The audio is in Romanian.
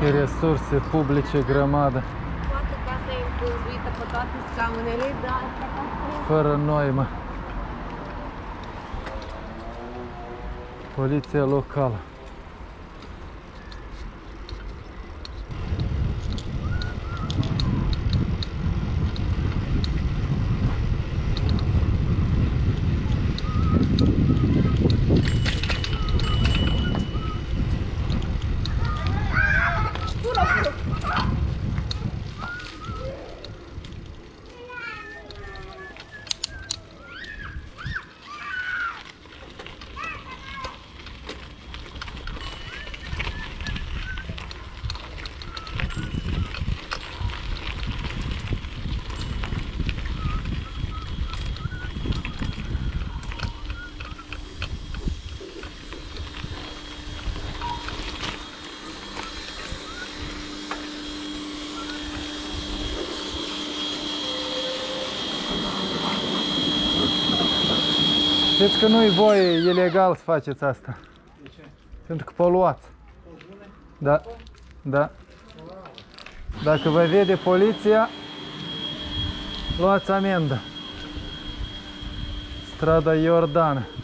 resurse publice grămadă. Toată casa e încălzuită pe toate scaunele, dar Fără noimă. Poliția locală. Știți că nu-i voie ilegal să faceți asta. De ce? Pentru că poluați. Da. Da. Dacă vă vede poliția, luați amendă. Strada Iordan.